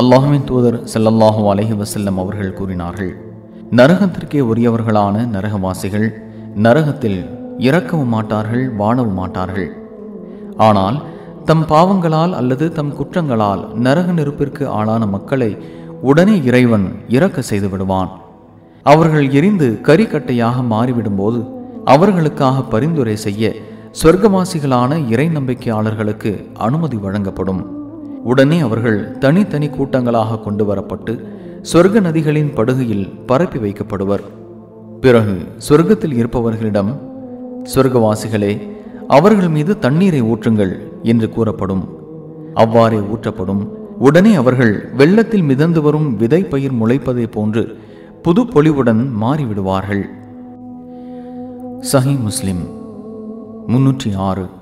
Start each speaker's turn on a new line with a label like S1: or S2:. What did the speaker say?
S1: அல்லாஹ்வின் தூதர் ஸல்லல்லாஹு அலைஹி வஸல்லம் அவர்கள் கூறினார்கள், நரகத்திற்கே உரியவர்களான நரகவாசிகள் நரகத்தில் இறக்கவும் மாட்டார்கள், வாழவும் மாட்டார்கள். ஆனால் தம் பாவங்களால் அல்லது தம் குற்றங்களால் நரக நெருப்பிற்கு ஆளான மக்களை உடனே இறைவன் இறக்க செய்து விடுவான். அவர்கள் எரிந்து கரிக்கட்டையாக மாறிவிடும்போது அவர்களுக்காக பரிந்துரை செய்ய சொர்க்கவாசிகளான இறை நம்பிக்கையாளர்களுக்கு அனுமதி வழங்கப்படும். உடனே அவர்கள் தனித்தனி கூட்டங்களாக கொண்டு வரப்பட்டு சொர்க்க நதிகளின் படுகையில் பரப்பி வைக்கப்படுவர். பிறகு சொர்க்கத்தில் இருப்பவர்களிடம், சொர்க்கவாசிகளே, அவர்கள் மீது தண்ணீரை ஊற்றுங்கள் என்று கூறப்படும். அவ்வாறே ஊற்றப்படும். உடனே அவர்கள் வெள்ளத்தில் மிதந்து வரும் விதை பயிர் முளைப்பதை போன்று புது பொலிவுடன் மாறிவிடுவார்கள். சஹீஹ் முஸ்லிம் 306.